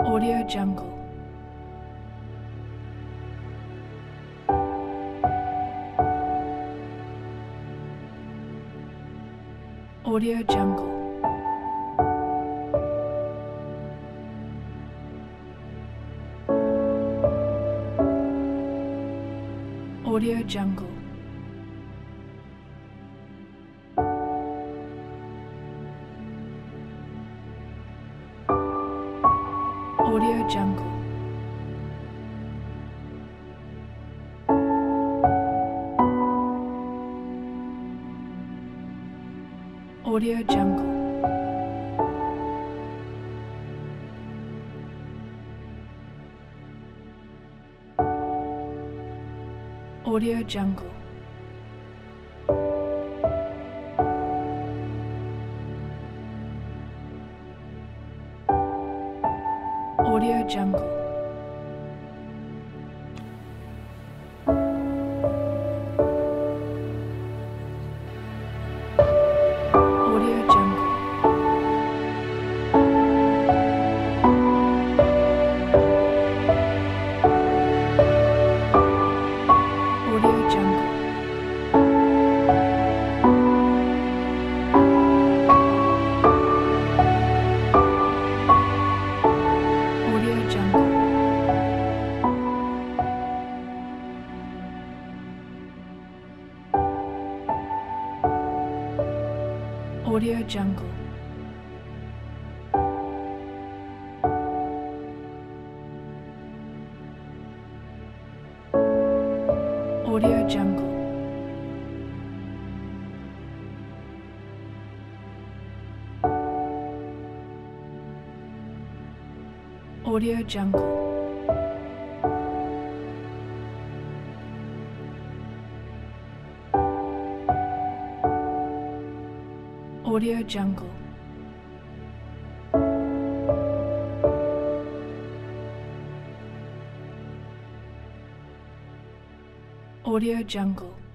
Audio Jungle. Audio Jungle. Audio Jungle. Audio Jungle. Audio Jungle. Audio Jungle. Audio Jungle. Audio Jungle. Audio Jungle. Audio Jungle. Audio Jungle. Audio Jungle. Audio Jungle. Audio Jungle. Audio Jungle.